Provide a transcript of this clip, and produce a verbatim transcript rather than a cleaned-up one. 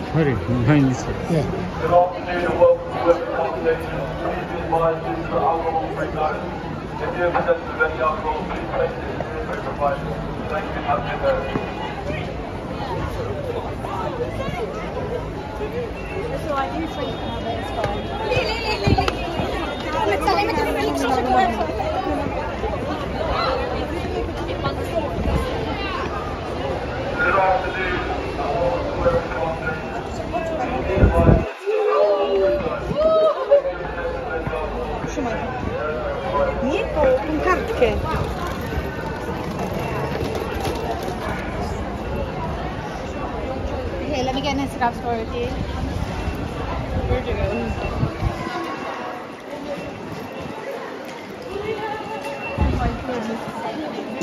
Hurry, behind this. Yeah. Good afternoon and welcome to Western Conversation. Please be advised this is an alcohol-free zone. If you have possession of any alcohol, please place it in the room provided. Thank you and have a good day. So I do drink now, but it's fine. I'm telling you, I'm going to work. Good afternoon. Western Conversation. Please be advised this is an alcohol-free zone. If you have possession of any alcohol, please Trzymaj. place it in the room provided. Nie, po tą kartkę. Okay, let me get an Instagram story with you. Where'd you go? Oh my goodness.